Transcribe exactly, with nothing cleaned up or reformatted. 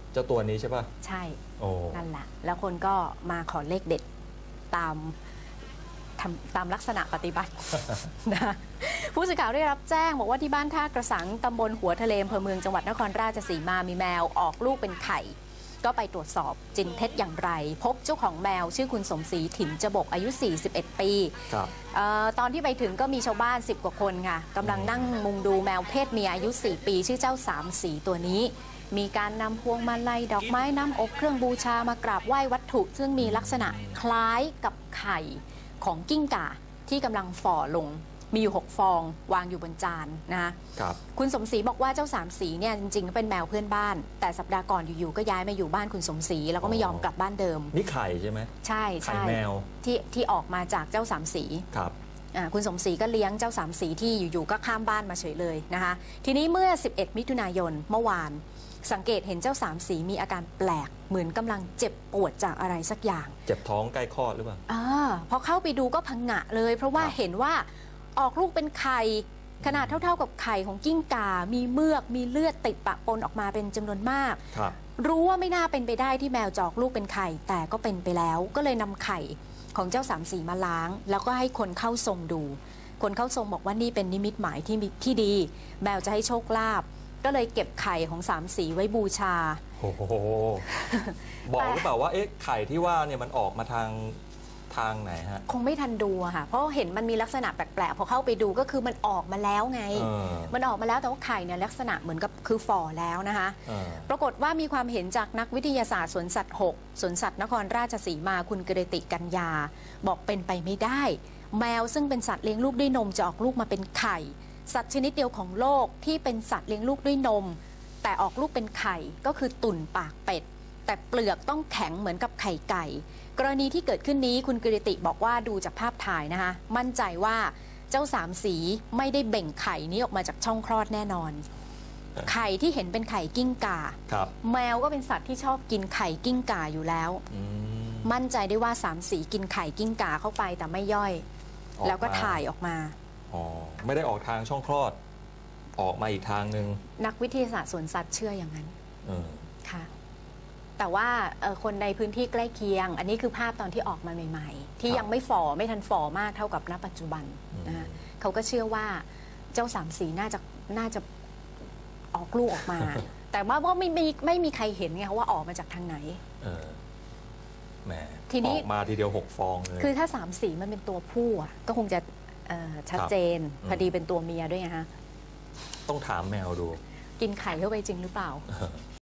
เจ้าตัวนี้ใช่ป่ะใช่โอ้นั่นแหละแล้วคนก็มาขอเลขเด็ดตามตามลักษณะปฏิบัติ นะผู้สื่อข่าวได้รับแจ้งบอกว่าที่บ้านท่ากระสังตำบลหัวทะเลอำเภอเมืองจังหวัดนครราชสีมามีแมวออกลูกเป็นไข่ก็ไปตรวจสอบจริงเท็จอย่างไรพบเจ้าของแมวชื่อคุณสมศรีถิ่นจบกอายุ สี่สิบเอ็ด ปีออตอนที่ไปถึงก็มีชาวบ้านสิบกว่าคนค่ะกำลังนั่งมุงดูแมวเพศเมียอายุ สี่ ปีชื่อเจ้าสามสีตัวนี้มีการนำพวงมาลัยดอกไม้น้ำอบเครื่องบูชามากราบไหว้วัตถุซึ่งมีลักษณะคล้ายกับไข่ของกิ้งก่าที่กำลังฝ่อลงมีอยู่หกฟองวางอยู่บนจานนะคะครับคุณสมศรีบอกว่าเจ้าสามสีเนี่ยจริงๆเป็นแมวเพื่อนบ้านแต่สัปดาห์ก่อนอยู่ๆก็ย้ายมาอยู่บ้านคุณสมศรีแล้วก็ไม่ยอมกลับบ้านเดิมนี่ไข่ใช่ไหมใช่ไข่แมวที่ที่ออกมาจากเจ้าสามสีครับคุณสมศรีก็เลี้ยงเจ้าสามสีที่อยู่ๆก็ข้ามบ้านมาเฉยเลยนะคะทีนี้เมื่อสิบเอ็ดมิถุนายนเมื่อวานสังเกตเห็นเจ้าสามสีมีอาการแปลกเหมือนกำลังเจ็บปวดจากอะไรสักอย่างเจ็บท้องใกล้คลอดหรือเปล่าอ่าพอเข้าไปดูก็พังงะเลยเพราะว่าเห็นว่าออกลูกเป็นไข่ขนาดเท่าๆกับไข่ของกิ้งก่ามีเมือกมีเลือดติดปะปนออกมาเป็นจำนวนมากครับรู้ว่าไม่น่าเป็นไปได้ที่แมวจอกลูกเป็นไข่แต่ก็เป็นไปแล้วก็เลยนำไข่ของเจ้าสามสีมาล้างแล้วก็ให้คนเข้าทรงดูคนเข้าทรงบอกว่านี่เป็นนิมิตหมายที่ที่ดีแมวจะให้โชคลาภก็เลยเก็บไข่ของสามสีไว้บูชาโอ้โหบอกหรือเปล่าว่าเอ๊ะไข่ที่ว่าเนี่ยมันออกมาทางทางไหนฮะคงไม่ทันดูค่ะเพราะเห็นมันมีลักษณะแปลกๆพอเข้าไปดูก็คือมันออกมาแล้วไงมันออกมาแล้วแต่ว่าไข่เนี่ยลักษณะเหมือนกับคือฝ่อแล้วนะคะปรากฏว่ามีความเห็นจากนักวิทยาศาสตร์สวนสัตว์หกสวนสัตว์นครราชสีมาคุณกฤติกัญญาบอกเป็นไปไม่ได้แมวซึ่งเป็นสัตว์เลี้ยงลูกด้วยนมจะออกลูกมาเป็นไข่สัตว์ชนิดเดียวของโลกที่เป็นสัตว์เลี้ยงลูกด้วยนมแต่ออกลูกเป็นไข่ก็คือตุ่นปากเป็ดแต่เปลือกต้องแข็งเหมือนกับไข่ไก่กรณีที่เกิดขึ้นนี้คุณกฤติบอกว่าดูจากภาพถ่ายนะคะมั่นใจว่าเจ้าสามสีไม่ได้เบ่งไข่นี้ออกมาจากช่องคลอดแน่นอนไข่ที่เห็นเป็นไข่กิ้งก่าแมวก็เป็นสัตว์ที่ชอบกินไข่กิ้งก่าอยู่แล้วมั่นใจได้ว่าสามสีกินไข่กิ้งก่าเข้าไปแต่ไม่ย่อยแล้วก็ถ่ายออกมาอ๋อไม่ได้ออกทางช่องคลอดออกมาอีกทางหนึ่งนักวิทยาศาสตร์สวนสัตว์เชื่ออย่างนั้นค่ะแต่ว่าคนในพื้นที่ใกล้เคียงอันนี้คือภาพตอนที่ออกมาใหม่ๆที่ยังไม่ฝ่อไม่ทันฝ่อมากเท่ากับณปัจจุบันนะคะเขาก็เชื่อว่าเจ้าสามสีน่าจะน่าจะออกลูกออกมา แต่ว่าว่าไม่มีไม่มีใครเห็นไงว่าออกมาจากทางไหนแหมทีนี้ออกมาทีเดียวหกฟองเลยคือถ้าสามสีมันเป็นตัวผู้ก็คงจะชัดเจนพอดีเป็นตัวเมียด้วยไงฮะต้องถามแมวดูกินไข่เข้าไปจริงหรือเปล่า